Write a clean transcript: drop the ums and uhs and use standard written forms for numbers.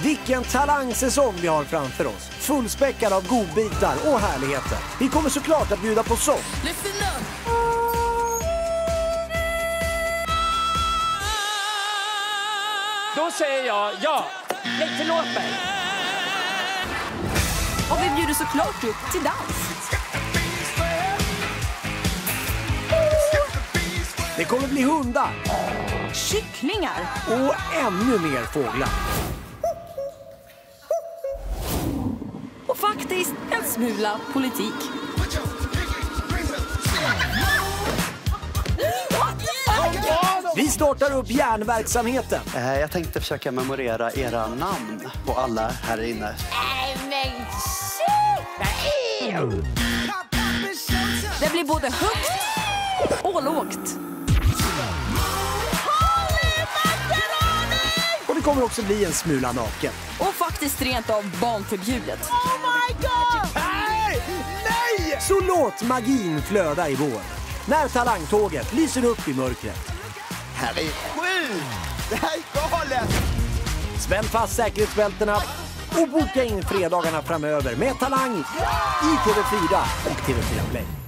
Vilken talangsäsong vi har framför oss. Fullspäckad av godbitar och härligheter. Vi kommer såklart att bjuda på sång. Då säger jag ja. Nej, förlåt mig. Och vi bjuder såklart upp till dans. Det kommer bli hundar. Kycklingar. Och ännu mer fåglar. Och faktiskt en smula politik. Vi startar upp järnverksamheten. Jag tänkte försöka memorera era namn på alla här inne. Det blir både högt och lågt. Och det kommer också bli en smula naken. Och faktiskt rent av barnförbjudet. Oh my God! Nej! Nej! Så låt magin flöda i vår. När talangtåget lyser upp i mörkret. Här är sjukt! Det här är galet! Spänn fast säkerhetsbältena och boka in fredagarna framöver med Talang i TV4 och TV4 Play.